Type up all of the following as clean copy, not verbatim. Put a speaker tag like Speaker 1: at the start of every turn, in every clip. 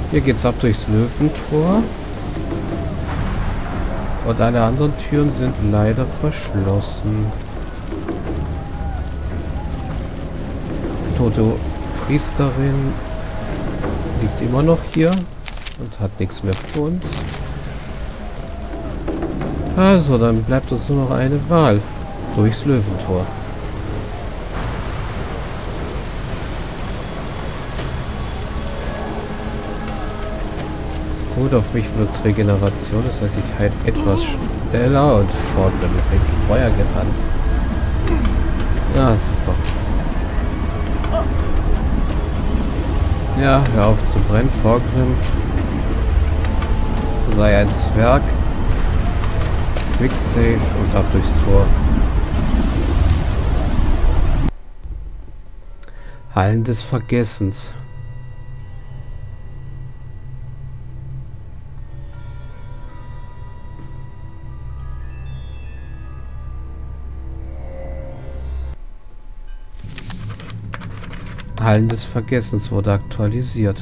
Speaker 1: Hier geht's ab durchs Löwentor. Und alle anderen Türen sind leider verschlossen. Die tote Priesterin liegt immer noch hier und hat nichts mehr für uns. Also, dann bleibt uns nur noch eine Wahl. Durchs Löwentor. Gut, auf mich wirkt Regeneration, das heißt, ich heile etwas schneller und Vorgrim ist ins Feuer gerannt. Ja, super. Ja, hör auf zu brennen, Vorgrim. Sei ein Zwerg. Quick Save und ab durchs Tor. Hallen des Vergessens. Hallen des Vergessens wurde aktualisiert.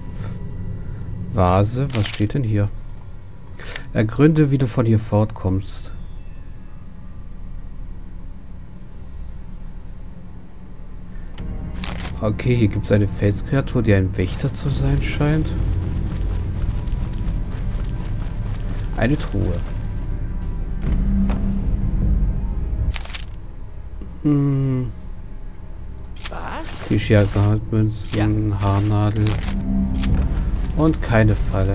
Speaker 1: Vase, was steht denn hier? Ergründe, wie du von hier fortkommst. Okay, hier gibt es eine Felskreatur, die ein Wächter zu sein scheint. Eine Truhe. Tischiagatmünzen, ja. Haarnadel. Und keine Falle.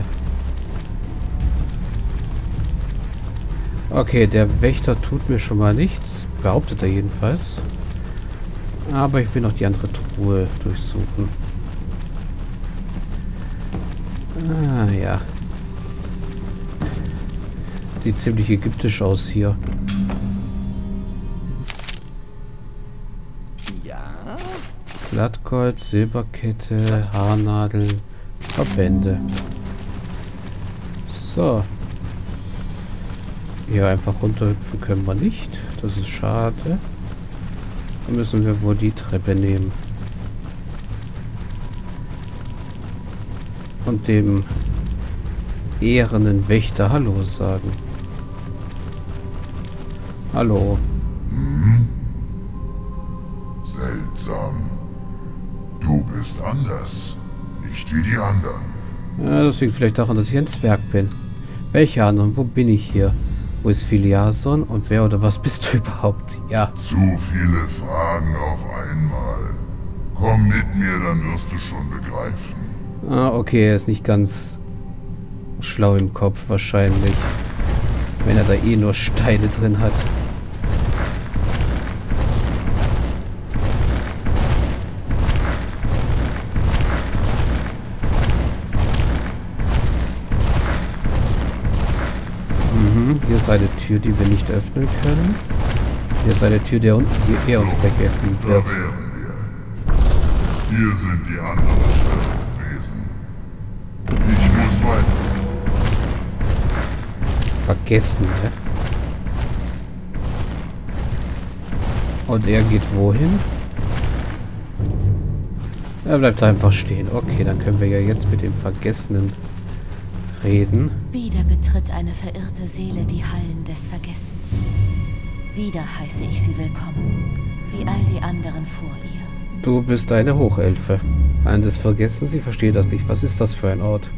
Speaker 1: Okay, der Wächter tut mir schon mal nichts. Behauptet er jedenfalls. Aber ich will noch die andere Truhe durchsuchen. Ah, ja. Sieht ziemlich ägyptisch aus hier. Blattgold, Silberkette, Haarnadel, Verbände. So. Hier einfach runterhüpfen können wir nicht. Das ist schade. Dann müssen wir wohl die Treppe nehmen. Und dem ehrenden Wächter Hallo sagen. Hallo.
Speaker 2: Seltsam. Du bist anders. Nicht wie die anderen.
Speaker 1: Ja, das liegt vielleicht daran, dass ich ein Zwerg bin. Welche anderen? Wo bin ich hier? Wo ist Filiason? Und wer oder was bist du überhaupt? Ja.
Speaker 2: Zu viele Fragen auf einmal. Komm mit mir, dann wirst du schon begreifen.
Speaker 1: Ah, okay, er ist nicht ganz schlau im Kopf wahrscheinlich. Wenn er da eh nur Steine drin hat. Hier ist eine Tür, die wir nicht öffnen können. Hier ist eine Tür, die er uns gleich öffnen wird.
Speaker 2: Da wären wir. Hier sind die anderen Wesen. Ich muss weiter.
Speaker 1: Vergessen, ne? Und er geht wohin? Er bleibt einfach stehen. Okay, dann können wir ja jetzt mit dem Vergessenen reden.
Speaker 3: Wieder betritt eine verirrte Seele die Hallen des Vergessens. Wieder heiße ich sie willkommen, wie all die anderen vor ihr.
Speaker 1: Du bist eine Hochelfe. Hallen des Vergessens, ich verstehe das nicht. Was ist das für ein Ort?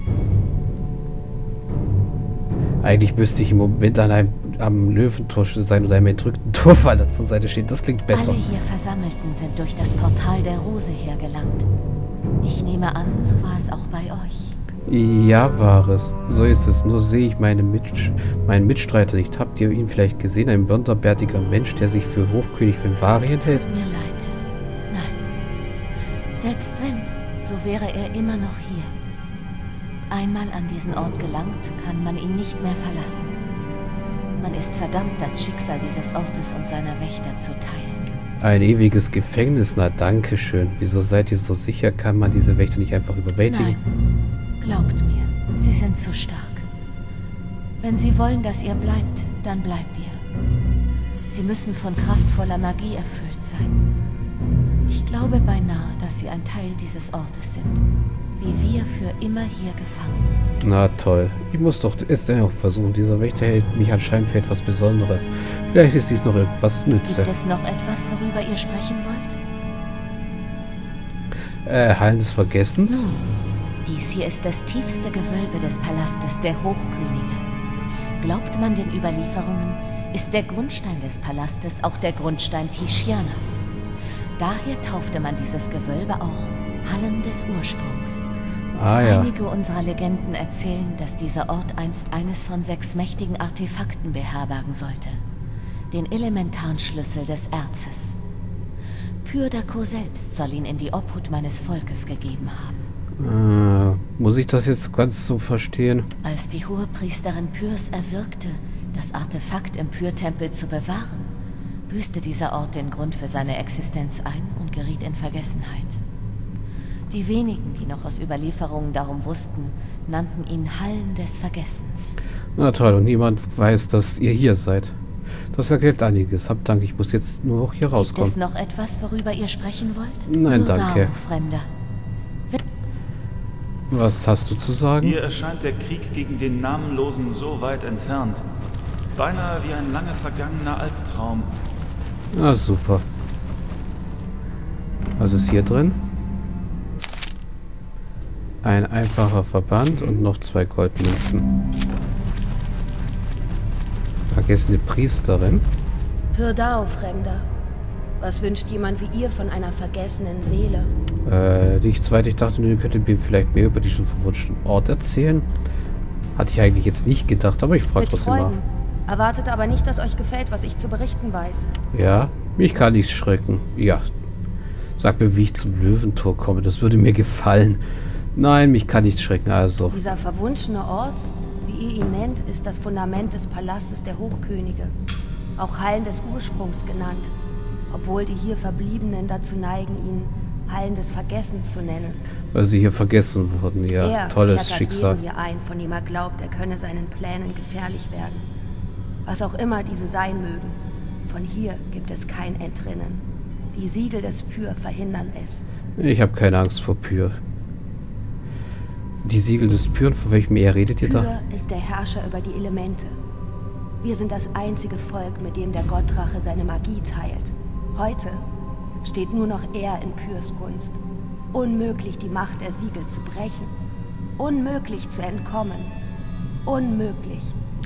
Speaker 1: Eigentlich müsste ich im Moment am Löwentor sein oder einem entrückten Torwaller zur Seite stehen. Das klingt besser.
Speaker 3: Alle hier Versammelten sind durch das Portal der Rose hergelangt. Ich nehme an, so war es auch bei euch.
Speaker 1: Ja, war es. So ist es. Nur sehe ich meinen Mitstreiter nicht. Habt ihr ihn vielleicht gesehen? Ein blonder, bärtiger Mensch, der sich für Hochkönig Fenvarien hält?
Speaker 3: Tut mir leid. Nein. Selbst wenn, so wäre er immer noch hier. Einmal an diesen Ort gelangt, kann man ihn nicht mehr verlassen. Man ist verdammt, das Schicksal dieses Ortes und seiner Wächter zu teilen.
Speaker 1: Ein ewiges Gefängnis? Na, danke schön. Wieso seid ihr so sicher? Kann man diese Wächter nicht einfach überwältigen?
Speaker 3: Nein. Glaubt mir, sie sind zu stark. Wenn sie wollen, dass ihr bleibt, dann bleibt ihr. Sie müssen von kraftvoller Magie erfüllt sein. Ich glaube beinahe, dass sie ein Teil dieses Ortes sind. wie wir für immer hier gefangen.
Speaker 1: Na toll. Ich muss doch es dennoch versuchen. Dieser Wächter hält mich anscheinend für etwas Besonderes. Vielleicht ist dies noch etwas nütze.
Speaker 3: Gibt es noch etwas, worüber ihr sprechen wollt?
Speaker 1: Hallen des Vergessens?
Speaker 3: Nun, dies hier ist das tiefste Gewölbe des Palastes der Hochkönige. Glaubt man den Überlieferungen, ist der Grundstein des Palastes auch der Grundstein Tishianas. Daher taufte man dieses Gewölbe auch Hallen des Ursprungs.
Speaker 1: Ah ja.
Speaker 3: Einige unserer Legenden erzählen, dass dieser Ort einst eines von 6 mächtigen Artefakten beherbergen sollte. Den elementaren Schlüssel des Erzes. Pyrdako selbst soll ihn in die Obhut meines Volkes gegeben haben.
Speaker 1: Muss ich das jetzt ganz so verstehen?
Speaker 3: Als die Hohepriesterin Pyrs erwirkte, das Artefakt im Pyr-Tempel zu bewahren, büßte dieser Ort den Grund für seine Existenz ein und geriet in Vergessenheit. Die wenigen, die noch aus Überlieferungen darum wussten, nannten ihn Hallen des Vergessens.
Speaker 1: Na toll, und niemand weiß, dass ihr hier seid. Das erklärt einiges. Habt Dank, ich muss jetzt nur auch hier rauskommen.
Speaker 3: Gibt es noch etwas, worüber ihr sprechen wollt?
Speaker 1: Nein,
Speaker 3: Nur
Speaker 1: danke.
Speaker 3: Gao, Fremder.
Speaker 1: Was hast du zu sagen?
Speaker 4: Hier erscheint der Krieg gegen den Namenlosen so weit entfernt. Beinahe wie ein lange vergangener Albtraum.
Speaker 1: Ah, super. Was ist hier drin? Ein einfacher Verband und noch 2 Goldmünzen. Vergessene Priesterin.
Speaker 5: Pyrdao, Fremder. Was wünscht jemand wie ihr von einer vergessenen Seele?
Speaker 1: Ich dachte, ihr könntet mir vielleicht mehr über diesen verwunschten Ort erzählen. Hatte ich eigentlich jetzt nicht gedacht, aber ich frage
Speaker 5: Mit
Speaker 1: trotzdem mal.
Speaker 5: Freuden. Erwartet aber nicht, dass euch gefällt, was ich zu berichten weiß.
Speaker 1: Ja, mich kann nichts schrecken. Ja. Sag mir, wie ich zum Löwentor komme. Das würde mir gefallen. Nein, mich kann nichts schrecken, also.
Speaker 5: Dieser verwunschene Ort, wie ihr ihn nennt, ist das Fundament des Palastes der Hochkönige. Auch Hallen des Ursprungs genannt. Obwohl die hier Verbliebenen dazu neigen, ihn Hallen des Vergessens zu nennen.
Speaker 1: Weil sie hier vergessen wurden, ja.
Speaker 5: Er
Speaker 1: Tolles
Speaker 5: klettert
Speaker 1: Schicksal.
Speaker 5: jeden hier ein, von dem er glaubt, er könne seinen Plänen gefährlich werden. Was auch immer diese sein mögen. Von hier gibt es kein Entrinnen. Die Siegel des Pyr verhindern es.
Speaker 1: Ich habe keine Angst vor Pyr. Die Siegel des Pyr, von welchem Meer redet ihr da?
Speaker 5: Pyr ist der Herrscher über die Elemente. Wir sind das einzige Volk, mit dem der Gottdrache seine Magie teilt. Heute steht nur noch er in Pyrs Gunst. Unmöglich, die Macht der Siegel zu brechen. Unmöglich zu entkommen. Unmöglich.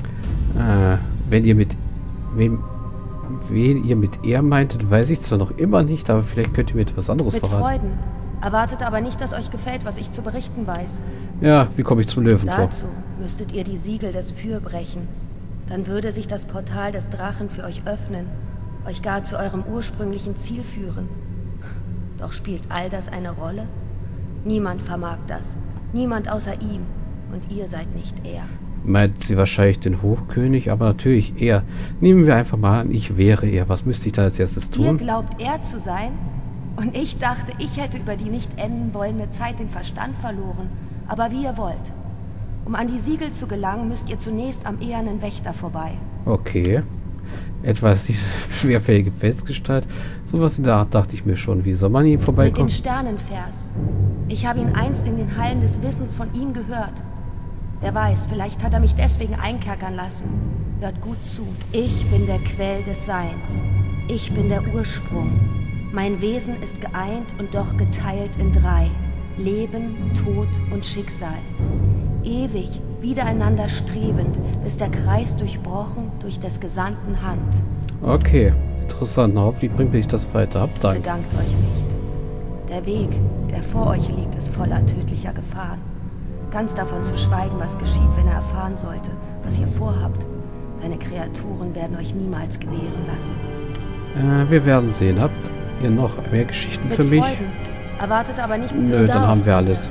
Speaker 1: Wenn ihr mit... Wen ihr mit er meintet, weiß ich zwar noch immer nicht, aber vielleicht könnt ihr mir etwas anderes
Speaker 5: Mit
Speaker 1: verraten.
Speaker 5: Freuden. Erwartet aber nicht, dass euch gefällt, was ich zu berichten weiß.
Speaker 1: Ja, wie komme ich zum Löwentor?
Speaker 5: Dazu müsstet ihr die Siegel des Pyr brechen. Dann würde sich das Portal des Drachen für euch öffnen, euch gar zu eurem ursprünglichen Ziel führen. Doch spielt all das eine Rolle? Niemand vermag das. Niemand außer ihm. Und ihr seid nicht er.
Speaker 1: Meint sie wahrscheinlich den Hochkönig, aber natürlich er. Nehmen wir einfach mal an, ich wäre er. Was müsste ich da als erstes
Speaker 5: Ihr
Speaker 1: tun?
Speaker 5: glaubt, er zu sein? Und ich dachte, ich hätte über die nicht enden wollende Zeit den Verstand verloren. Aber wie ihr wollt. Um an die Siegel zu gelangen, müsst ihr zunächst am ehernen Wächter vorbei.
Speaker 1: Okay. Etwas schwerfällige Felsgestalt. Sowas in der Art dachte ich mir schon. Wie soll man ihn
Speaker 5: Mit dem
Speaker 1: vorbeikommen?
Speaker 5: Sternenvers. Ich habe ihn einst in den Hallen des Wissens von ihm gehört. Wer weiß, vielleicht hat er mich deswegen einkerkern lassen. Hört gut zu. Ich bin der Quell des Seins. Ich bin der Ursprung. Mein Wesen ist geeint und doch geteilt in 3. Leben, Tod und Schicksal. Ewig, wiedereinander strebend, bis der Kreis durchbrochen durch des Gesandten Hand.
Speaker 1: Okay. Interessant. Na, hoffentlich bringt mich das weiter ab. Danke.
Speaker 5: Bedankt euch nicht. Der Weg, der vor euch liegt, ist voller tödlicher Gefahren. Ganz davon zu schweigen, was geschieht, wenn er erfahren sollte, was ihr vorhabt. Seine Kreaturen werden euch niemals gewähren lassen.
Speaker 1: Wir werden sehen. Habt ihr noch mehr Geschichten für mich?
Speaker 5: Freuden. Erwartet aber nicht
Speaker 1: Nö, dann haben wir alles.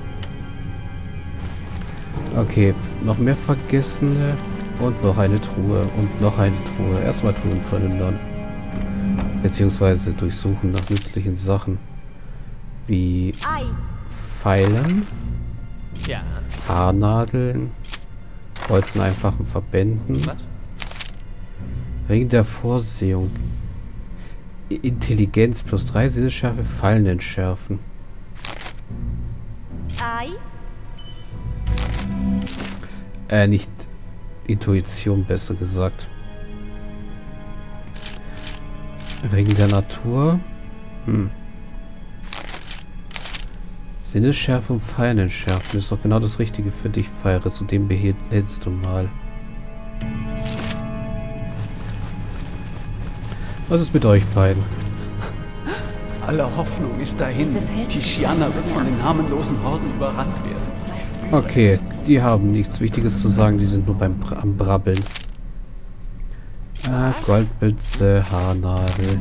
Speaker 1: Okay, noch mehr Vergessene und noch eine Truhe und noch eine Truhe. Erstmal Truhen plündern. Beziehungsweise durchsuchen nach nützlichen Sachen. Wie Pfeilen,
Speaker 4: Ja.
Speaker 1: Haarnadeln, Kreuzen einfachen Verbänden,
Speaker 4: Was?
Speaker 1: Ring der Vorsehung, Intelligenz +3, Sinnesschärfe, Fallen entschärfen.
Speaker 5: Ei?
Speaker 1: Nicht Intuition, besser gesagt. Ring der Natur. Sinnesschärfe und Fallenentschärfen ist doch genau das Richtige für dich, Feiris, und den behältst du mal. Was ist mit euch beiden?
Speaker 6: Alle Hoffnung ist dahin. Tishiana wird von den namenlosen Horden überrannt werden.
Speaker 1: Okay, die haben nichts Wichtiges zu sagen, die sind nur am Brabbeln. Goldmünze, Haarnadel.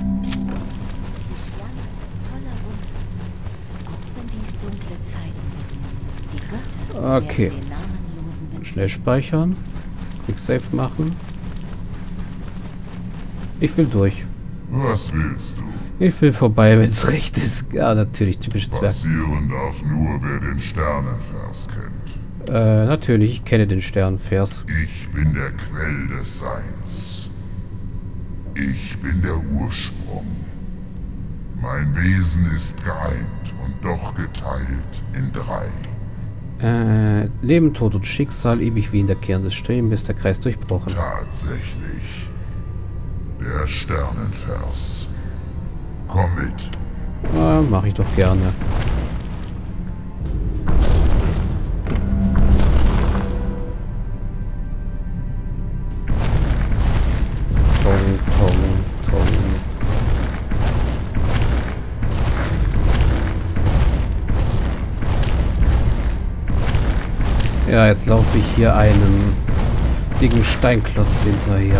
Speaker 1: Okay. Schnell speichern. Quick Save machen. Ich will durch.
Speaker 2: Was willst du?
Speaker 1: Ich will vorbei, wenn es recht ist. Ja, natürlich, typisch Zwerg.
Speaker 2: Passieren darf nur, wer den Sternenvers kennt.
Speaker 1: Natürlich, ich kenne den Sternenvers.
Speaker 2: Ich bin der Quell des Seins. Ich bin der Ursprung. Mein Wesen ist geeint und doch geteilt in 3.
Speaker 1: Leben, Tod und Schicksal, ewig wie in der Kern des Streben, bis der Kreis durchbrochen.
Speaker 2: Tatsächlich. Der Sternenvers. Komm mit.
Speaker 1: Mach ich doch gerne. Tong, tong, tong. Ja, jetzt laufe ich hier einem dicken Steinklotz hinterher.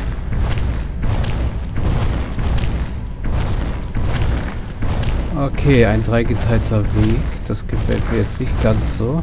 Speaker 1: Okay, ein dreigeteilter Weg. Das gefällt mir jetzt nicht ganz so.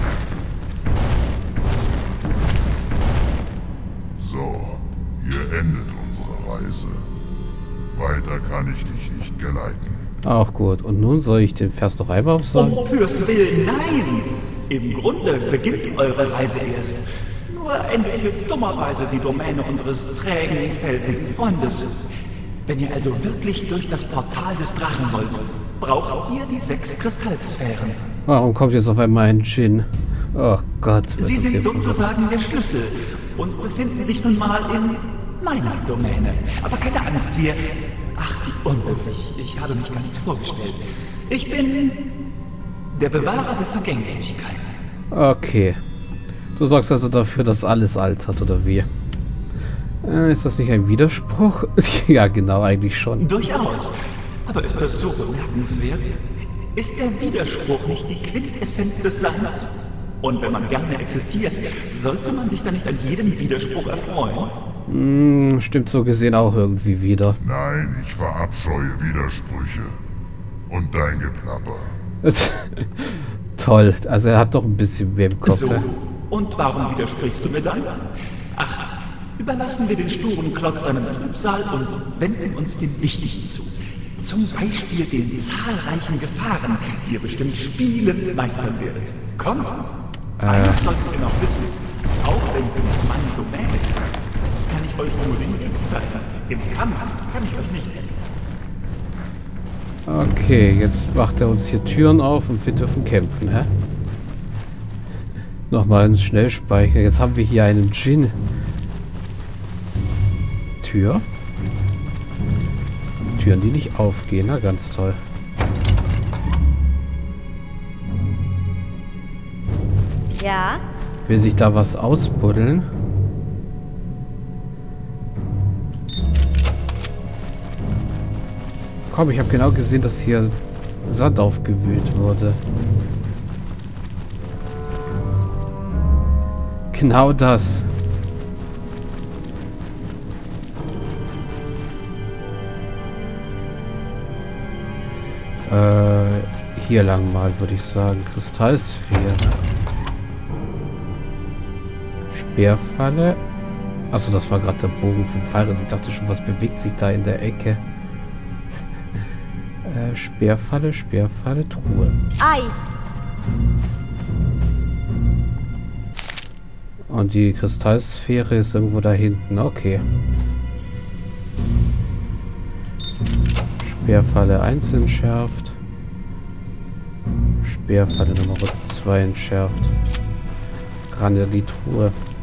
Speaker 2: So, hier endet unsere Reise. Weiter kann ich dich nicht geleiten.
Speaker 1: Auch gut. Und nun soll ich den Vers noch einmal aufsagen?
Speaker 4: Um fürs Willen, nein! Im Grunde beginnt eure Reise erst. Nur endet hier dummerweise die Domäne unseres trägen, felsigen Freundes. Wenn ihr also wirklich durch das Portal des Drachen wollt, braucht ihr die 6 Kristallsphären.
Speaker 1: Warum kommt jetzt auf einmal ein Djinn? Oh Gott.
Speaker 4: Sie sind sozusagen der Schlüssel und befinden sich nun mal in meiner Domäne. Aber keine Angst, wir... Ach, wie unhöflich. Ich habe mich gar nicht vorgestellt. Ich bin der Bewahrer der Vergänglichkeit.
Speaker 1: Okay. Du sorgst also dafür, dass alles altert, oder wie? Ist das nicht ein Widerspruch? Ja, genau, eigentlich schon.
Speaker 4: Durchaus. Aber ist das so bemerkenswert? Ist der Widerspruch nicht die Quintessenz des Seins? Und wenn man gerne existiert, sollte man sich dann nicht an jedem Widerspruch erfreuen?
Speaker 1: Stimmt so gesehen auch irgendwie wieder.
Speaker 2: Nein, ich verabscheue Widersprüche. Und dein Geplapper.
Speaker 1: Toll, also er hat doch ein bisschen mehr im Kopf.
Speaker 4: So, und warum widersprichst du mir dann? Ach, überlassen wir den sturen Klotz seinem Trübsal und wenden uns dem Wichtigen zu. Zum Beispiel den zahlreichen Gefahren, die ihr bestimmt spielend meistern werdet. Kommt! Eines solltet ihr noch wissen. Auch wenn dies meine Domäne ist, kann ich euch nur den Weg zeigen. Im Kampf kann ich euch nicht helfen.
Speaker 1: Okay, jetzt macht er uns hier Türen auf und wir dürfen kämpfen, hä? Nochmal ins Schnellspeicher. Jetzt haben wir hier einen Djinn. Tür. Türen, die nicht aufgehen. Na, ganz toll.
Speaker 5: Ja?
Speaker 1: Will sich da was ausbuddeln? Komm, ich habe genau gesehen, dass hier Sand aufgewühlt wurde. Genau das. Hier lang mal, würde ich sagen. Kristallsphäre. Speerfalle. Achso, das war gerade der Bogen vom Feiris. Ich dachte schon, was bewegt sich da in der Ecke? Speerfalle, Speerfalle, Truhe.
Speaker 5: Ei!
Speaker 1: Und die Kristallsphäre ist irgendwo da hinten. Okay. Speerfalle einzeln schärft. Speerfalle Nummer 2 entschärft. Gerade die Truhe.